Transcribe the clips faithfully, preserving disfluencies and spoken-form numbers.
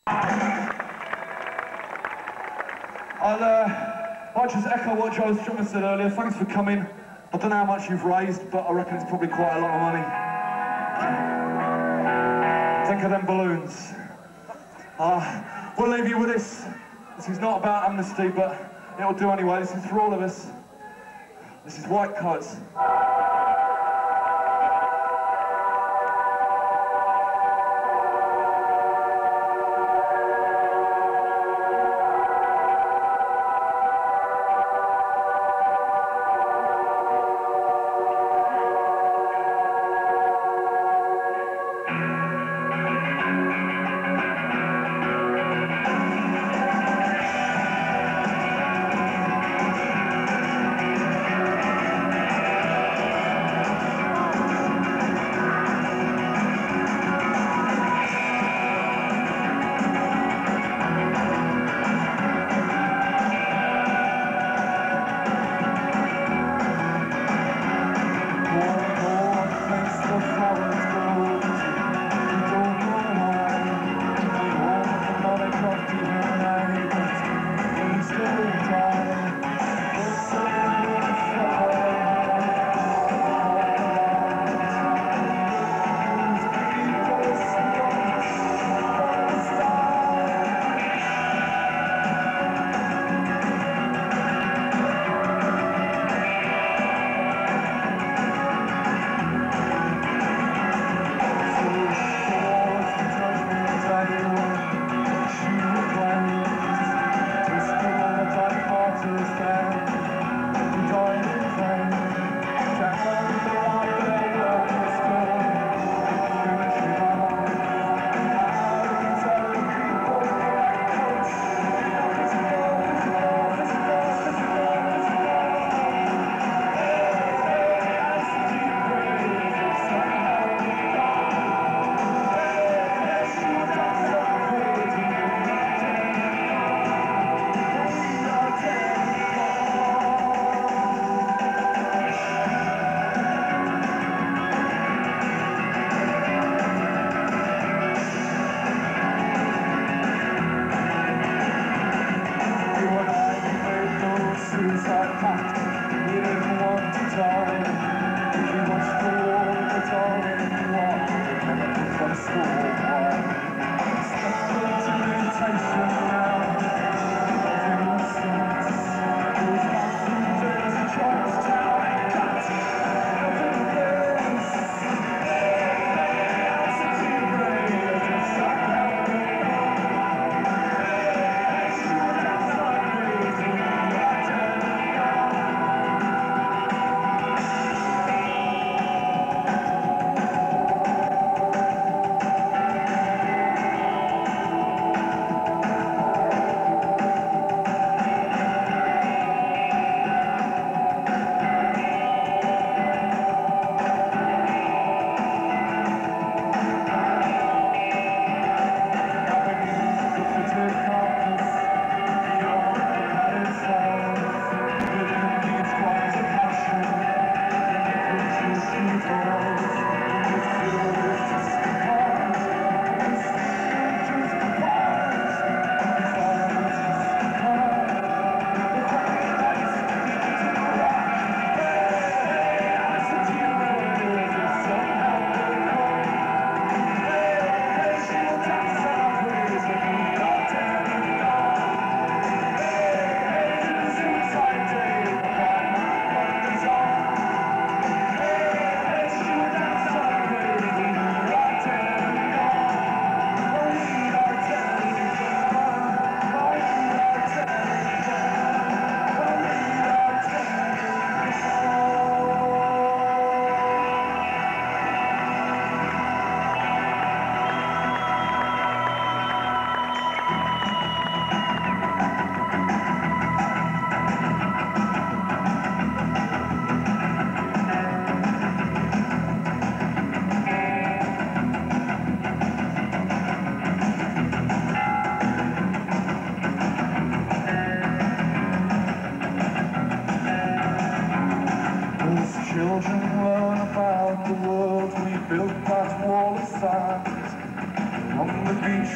I'll, uh, I'll just echo what Joe Strummer said earlier. Thanks for coming. I don't know how much you've raised, but I reckon it's probably quite a lot of money. Think of them balloons. Uh, we'll leave you with this. This is not about amnesty, but it'll do anyway. This is for all of us. This is White Coats.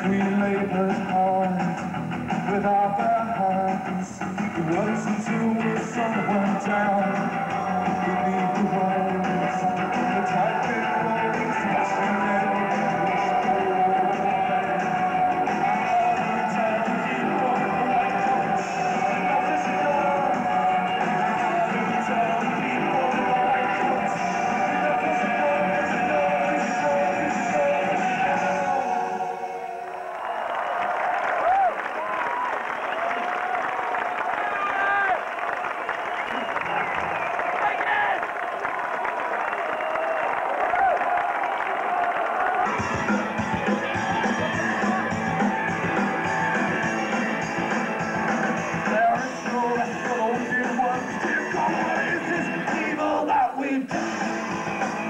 We labored hard with our bare hands. It wasn't until we were somewhere down beneath the waves.